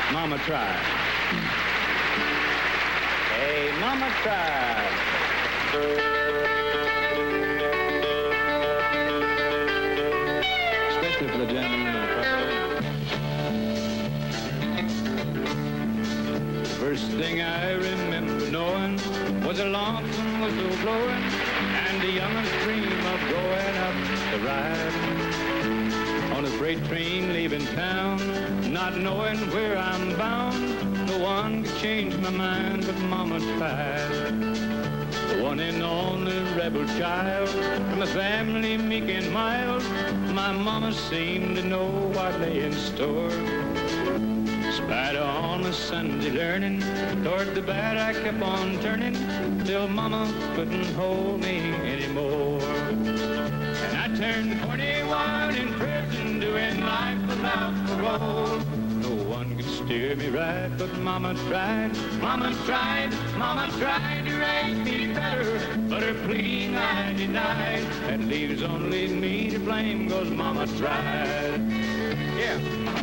Mama tried. Hey, Mama tried. Especially for the gentleman in the front. First thing I remember knowing was a lonesome whistle blowing and the youngest dream of going up the ride on a freight train leaving town, not knowing where I'm bound. No one could change my mind, but Mama tried. The one and only rebel child from a family meek and mild, my Mama seemed to know what lay in store. Spite of all my Sunday learning, toward the bad I kept on turning, till Mama couldn't hold me anymore. And I turned 21 in prison, doing life without parole. No one could steer me right, but Mama tried. Mama tried, Mama tried to raise me better, but her pleading I denied. That leaves only me to blame, 'cause Mama tried. Yeah.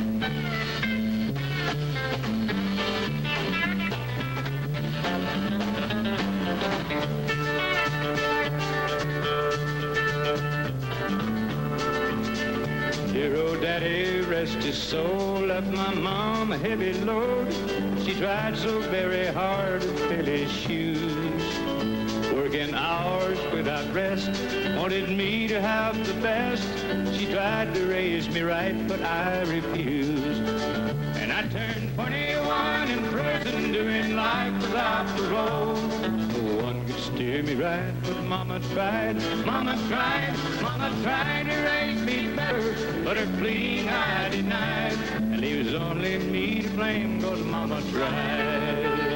Dear old Daddy, rest his soul, left my mom a heavy load. She tried so very hard to fill his shoes, working hours without rest, wanted me to have the best. She tried to raise me right, but I refused. And I turned 21 in prison, doing life without parole. No one could steer me right, but Mama tried. Mama tried, Mama tried to raise me better, but her pleading I denied. And leaves only me to blame, 'cause Mama tried.